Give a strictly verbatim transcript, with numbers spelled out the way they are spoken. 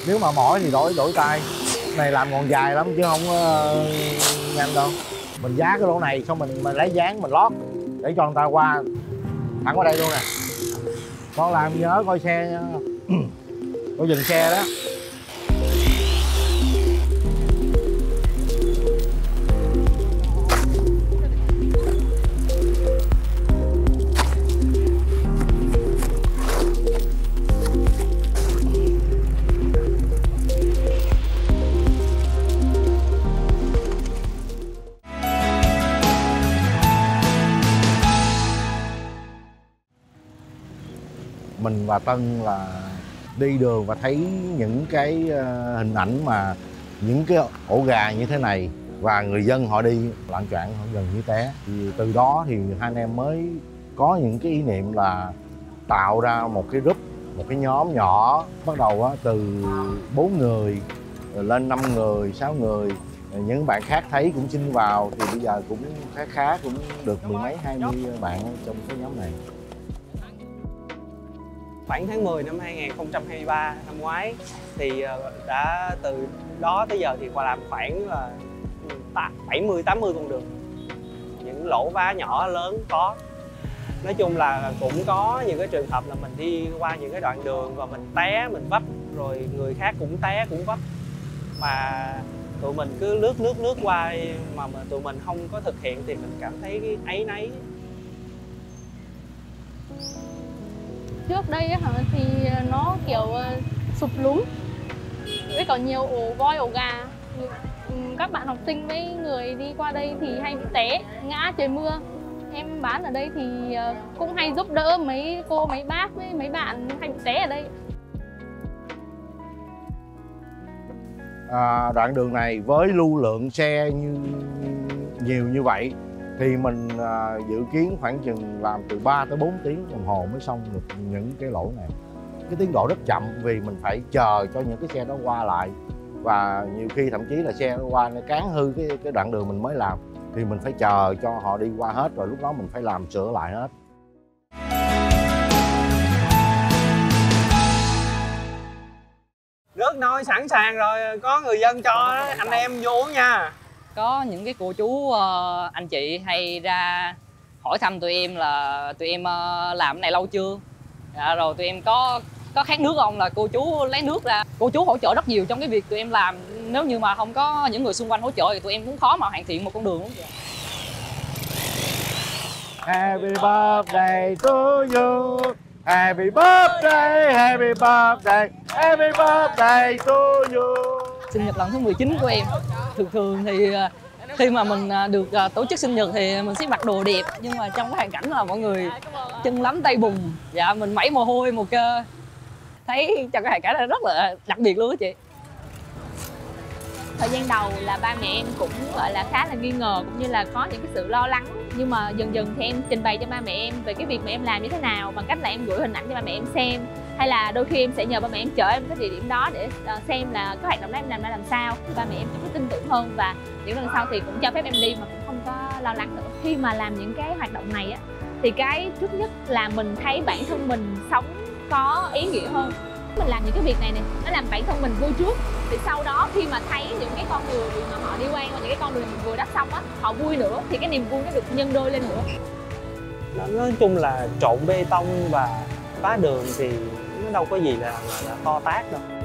Nếu mà mỏi thì đổi đổi tay. Này làm còn dài lắm chứ không uh, nhanh đâu. Mình giá cái lỗ này xong mình, mình lấy dán mình lót để cho người ta qua thẳng qua đây luôn nè. Con làm nhớ coi xe nha. Coi dừng xe đó. Mình và Tân là đi đường và thấy những cái hình ảnh mà những cái ổ gà như thế này và người dân họ đi loạng choạng họ gần như té, thì từ đó thì hai anh em mới có những cái ý niệm là tạo ra một cái group, một cái nhóm nhỏ, bắt đầu á, từ bốn người rồi lên năm người, sáu người, những bạn khác thấy cũng xin vào thì bây giờ cũng khá khá cũng được mười mấy hai mươi bạn trong cái nhóm này. Khoảng tháng mười năm hai nghìn không trăm hai mươi ba năm ngoái thì đã từ đó tới giờ thì Hòa làm khoảng là bảy mươi tám mươi con đường. Những lỗ vá nhỏ lớn có. Nói chung là cũng có những cái trường hợp là mình đi qua những cái đoạn đường và mình té, mình vấp, rồi người khác cũng té, cũng vấp. Mà tụi mình cứ lướt lướt lướt qua mà, mà tụi mình không có thực hiện thì mình cảm thấy cái áy náy. Trước đây thì nó kiểu sụp lún, với còn nhiều ổ voi, ổ gà. Các bạn học sinh với người đi qua đây thì hay bị té, ngã trời mưa. Em bán ở đây thì cũng hay giúp đỡ mấy cô, mấy bác với mấy bạn hay bị té ở đây. À, đoạn đường này với lưu lượng xe như nhiều như vậy thì mình à, dự kiến khoảng chừng làm từ ba tới bốn tiếng đồng hồ mới xong được những cái lỗ này. Cái tiến độ rất chậm vì mình phải chờ cho những cái xe đó qua lại, và nhiều khi thậm chí là xe nó qua nó cán hư cái, cái đoạn đường mình mới làm thì mình phải chờ cho họ đi qua hết, rồi lúc đó mình phải làm sửa lại hết. Nước nôi sẵn sàng rồi, có người dân cho đó, anh em vô uống nha. Có những cái cô chú anh chị hay ra hỏi thăm tụi em là tụi em làm cái này lâu chưa, dạ, rồi tụi em có có khát nước không, là cô chú lấy nước ra. Cô chú hỗ trợ rất nhiều trong cái việc tụi em làm. Nếu như mà không có những người xung quanh hỗ trợ thì tụi em cũng khó mà hoàn thiện một con đường. Happy birthday to you, happy birthday, happy birthday, happy birthday to you. Sinh nhật lần thứ mười chín của em. Thường thường thì khi mà mình được tổ chức sinh nhật thì mình sẽ mặc đồ đẹp, nhưng mà trong cái hoàn cảnh là mọi người chân lấm tay bùn, dạ mình mẩy mồ hôi một cơ, thấy trong cái hoàn cảnh là rất là đặc biệt luôn á chị. Thời gian đầu là ba mẹ em cũng gọi là khá là nghi ngờ, cũng như là có những cái sự lo lắng. Nhưng mà dần dần thì em trình bày cho ba mẹ em về cái việc mà em làm như thế nào, bằng cách là em gửi hình ảnh cho ba mẹ em xem. Hay là đôi khi em sẽ nhờ ba mẹ em chở em tới địa điểm đó để xem là cái hoạt động đó em làm ra làm sao. Ba mẹ em cũng có tin tưởng hơn, và những lần sau thì cũng cho phép em đi mà cũng không có lo lắng nữa. Khi mà làm những cái hoạt động này á, thì cái trước nhất là mình thấy bản thân mình sống có ý nghĩa hơn. Mình làm những cái việc này này, nó làm bản thân mình vui trước, thì sau đó khi mà thấy những cái con người mà họ đi qua và những cái con đường mình vừa đắp xong á, họ vui nữa thì cái niềm vui nó được nhân đôi lên nữa. Nói chung là trộn bê tông và phá đường thì nó đâu có gì là, là, là to tát đâu.